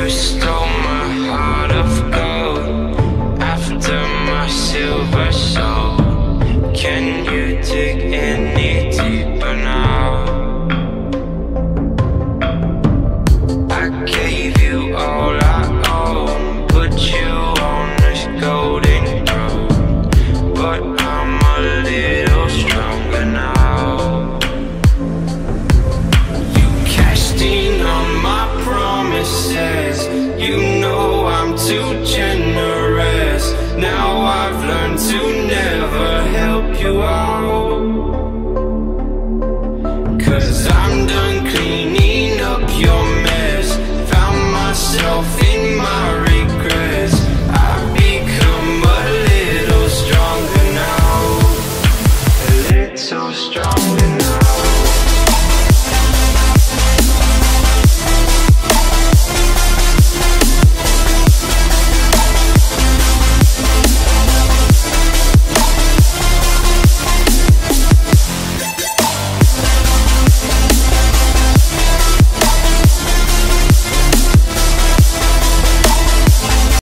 you stole my heart of gold after my silver soul. Can you dig any deeper now? I gave you all I own, put you on this golden road, but I'm a little stronger now. You cashed in on my promises, you know I'm too generous. Now I've learned to never help you out, 'cause I'm done cleaning up your mess. Found myself in my regrets. I've become a little stronger now, a little stronger now.